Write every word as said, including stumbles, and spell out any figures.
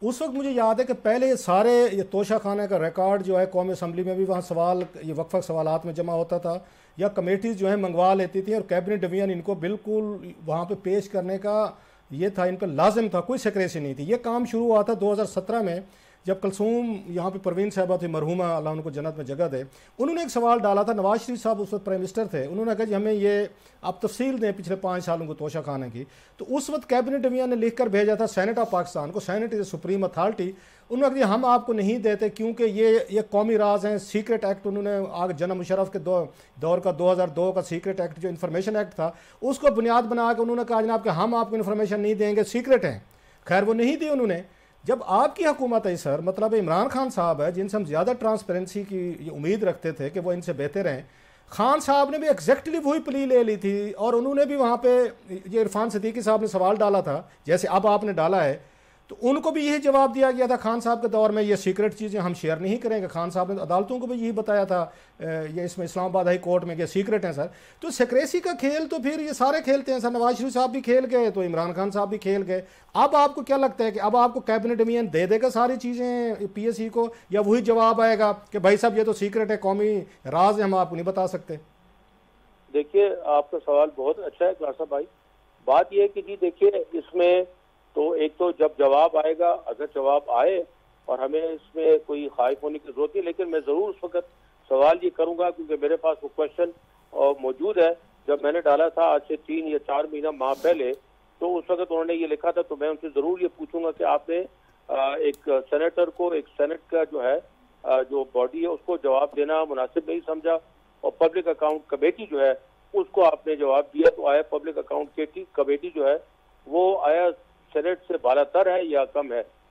उस वक्त मुझे याद है कि पहले ये सारे ये तोशा खाना का रिकॉर्ड जो है कौमी असम्बली में भी वहाँ सवाल ये वक्फ सवालात में जमा होता था, या कमेटीज़ जो है मंगवा लेती थी और कैबिनेट डिवीजन इनको बिल्कुल वहाँ पे पेश करने का ये था, इनका लाजिम था, कोई सेक्रेसी नहीं थी। ये काम शुरू हुआ था दो हज़ार सत्रह में, जब कलसूम यहाँ पे परवीन साहबा थी मरहुमा, अल्लाह उनको जन्नत में जगह दे, उन्होंने एक सवाल डाला था। नवाज शरीफ साहब उस वक्त प्राइम मिनिस्टर थे, उन्होंने कहा जी हमें ये आप तफसील दें पिछले पाँच सालों को तोशा खाने की। तो उस वक्त कैबिनेट डिवीजन ने लिख कर भेजा था सेनेट ऑफ पाकिस्तान को, सेनेट इज़ सुप्रीम अथॉरिटी, उन्होंने कहा हम आपको नहीं देते क्योंकि ये ये कौमी राज हैं, सीक्रेट एक्ट। उन्होंने आगे जनाब मुशर्रफ के दौ, दौर का दो हज़ार दो का सीक्रेट एक्ट जो इन्फॉर्मेशन एक्ट था उसको बुनियाद बना के उन्होंने कहा जनाब कि हम आपको इन्फॉर्मेशन नहीं देंगे, सीक्रेट है। खैर वो नहीं दी उन्होंने। जब आपकी हुकूमत है सर, मतलब इमरान खान साहब है जिनसे हम ज़्यादा ट्रांसपेरेंसी की उम्मीद रखते थे कि वो इनसे बेहतर हैं, खान साहब ने भी एग्जैक्टली वही प्ली ले ली थी और उन्होंने भी वहाँ पे ये इरफान सिद्दीकी साहब ने सवाल डाला था जैसे अब आपने डाला है, तो उनको भी यही जवाब दिया गया था खान साहब के दौर में, ये सीक्रेट चीज़ें हम शेयर नहीं करेंगे। खान साहब ने अदालतों को भी यही बताया था, ये इसमें इस्लामाबाद हाई कोर्ट में, ये सीक्रेट हैं सर। तो सेक्रेसी का खेल तो फिर ये सारे खेलते हैं सर, नवाज शरीफ साहब भी खेल गए तो इमरान खान साहब भी खेल गए। अब आपको क्या लगता है कि अब आपको कैबिनेट डिवीजन दे देगा सारी चीज़ें पी एस सी को, या वही जवाब आएगा कि भाई साहब ये तो सीक्रेट है, कौमी राज है, हम आपको नहीं बता सकते? देखिए, आपका सवाल बहुत अच्छा है क्लासा भाई। बात यह है कि जी देखिए, इसमें तो एक तो जब जवाब आएगा, अगर जवाब आए और हमें इसमें कोई खाइफ होने की जरूरत नहीं, लेकिन मैं जरूर उस वक्त सवाल ये करूंगा क्योंकि मेरे पास वो क्वेश्चन मौजूद है। जब मैंने डाला था आज से तीन या चार महीना माह पहले, तो उस वक्त उन्होंने ये लिखा था, तो मैं उनसे जरूर ये पूछूंगा कि आपने एक सेनेटर को, एक सेनेट का जो है जो बॉडी है उसको जवाब देना मुनासिब नहीं समझा, और पब्लिक अकाउंट कमेटी जो है उसको आपने जवाब दिया। तो आया पब्लिक अकाउंट कमेटी जो है वो आया सेनेट से बालातर है या कम है?